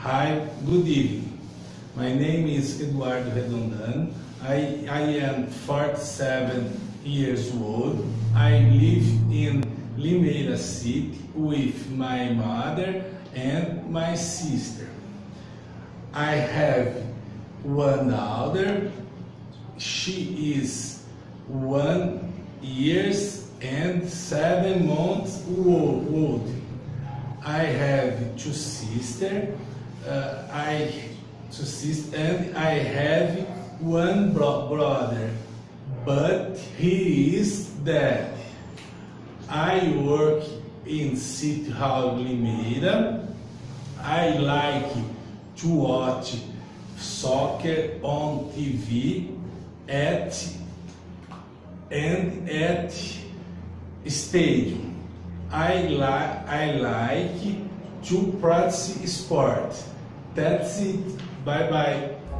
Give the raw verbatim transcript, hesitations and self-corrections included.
Hi, good evening. My name is Eduardo Redondano. I, I am forty-seven years old. I live in Limeira City with my mother and my sister. I have one daughter. She is one years and seven months old. I have two sisters. Uh, I two sisters and I have one bro brother, but he is dead. I work in City Hall Limeira. I like to watch soccer on T V at and at stadium. I like I like to practice sport. That's it. Bye bye.